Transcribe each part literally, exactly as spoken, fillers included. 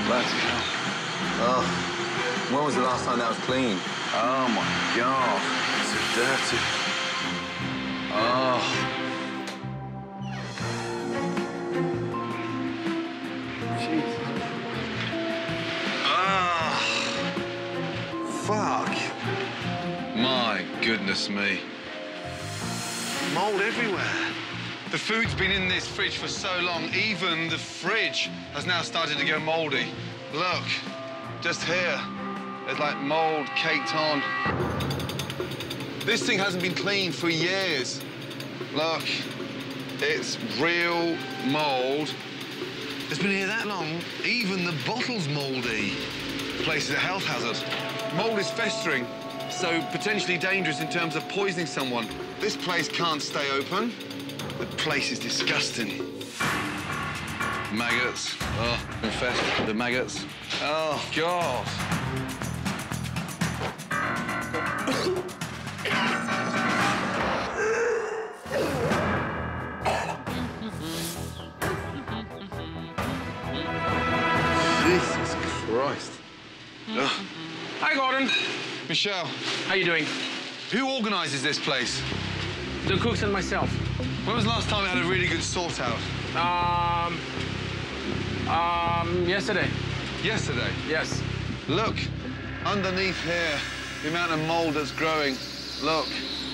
Bloody hell. Oh, when was the last time that was clean? Oh, my God. It's dirty. Oh. Jesus. Ah. Fuck. My goodness me. Mold everywhere. The food's been in this fridge for so long, even the fridge has now started to go moldy. Look, just here, there's like mold caked on. This thing hasn't been cleaned for years. Look, it's real mold. It's been here that long, even the bottle's moldy. The place is a health hazard. Mold is festering, so potentially dangerous in terms of poisoning someone. This place can't stay open. The place is disgusting. Maggots. Oh, infest the maggots. Oh, God. Jesus Christ. Ugh. Hi, Gordon. Michelle. How you doing? Who organises this place? The cooks and myself. When was the last time it had a really good sort out? Um, um, yesterday. Yesterday? Yes. Look, underneath here, the amount of mold that's growing. Look.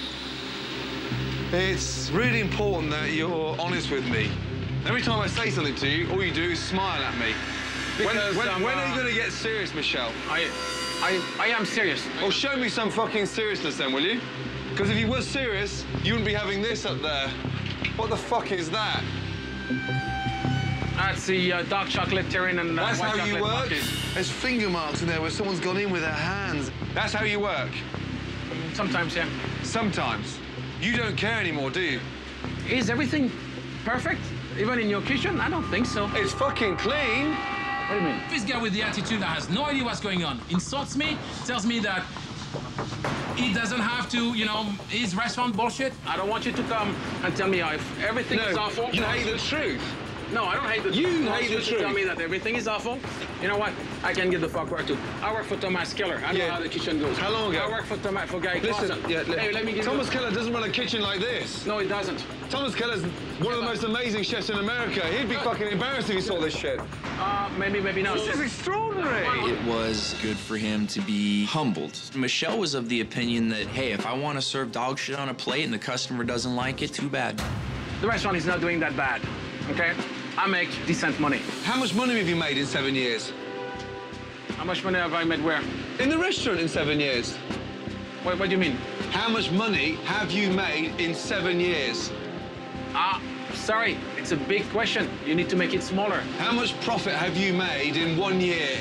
It's really important that you're honest with me. Every time I say something to you, all you do is smile at me. When, Because, when, um, when uh, are you going to get serious, Michelle? I, I, I am serious. Well, show me some fucking seriousness then, will you? Because if you were serious, you wouldn't be having this up there. What the fuck is that? That's the uh, dark chocolate terrine and uh, That's white how you chocolate work? monkeys. There's finger marks in there where someone's gone in with their hands. That's how you work? Sometimes, yeah. Sometimes. You don't care anymore, do you? Is everything perfect? Even in your kitchen? I don't think so. It's fucking clean. What do you mean? This guy with the attitude that has no idea what's going on insults me, tells me that he doesn't have to, you know, his restaurant bullshit. I don't want you to come and tell me if everything No, is awful. you hate the truth. No, I don't hate the You truth. I want hate you the to truth. tell me that everything is awful. You know what? I can get the fuck work too. I work for Thomas Keller. I know Yeah. how the kitchen goes. How long ago? I work for Thomas for Guy Listen, Clausen. yeah, Hey, let me give Thomas you... Keller doesn't run a kitchen like this. No, he doesn't. Thomas Keller's one of the most amazing chefs in America. He'd be fucking embarrassed if he saw this shit. Uh, maybe, maybe not. This is extraordinary. It was good for him to be humbled. Michelle was of the opinion that, hey, if I want to serve dog shit on a plate and the customer doesn't like it, too bad. The restaurant is not doing that bad, okay? I make decent money. How much money have you made in seven years? How much money have I made where? In the restaurant in seven years. What, what do you mean? How much money have you made in seven years? Ah, sorry, it's a big question. You need to make it smaller. How much profit have you made in one year?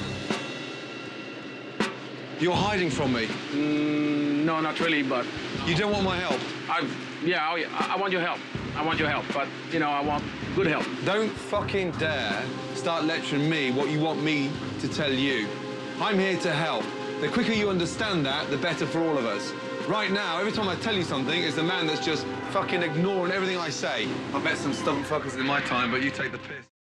You're hiding from me. Mm, no, not really, but You don't want my help. I, yeah, oh, yeah, I, I want your help. I want your help, but, you know, I want good help. Don't fucking dare start lecturing me what you want me to tell you. I'm here to help. The quicker you understand that, the better for all of us. Right now, every time I tell you something, it's the man that's just fucking ignoring everything I say. I've met some stubborn fuckers in my time, but you take the piss.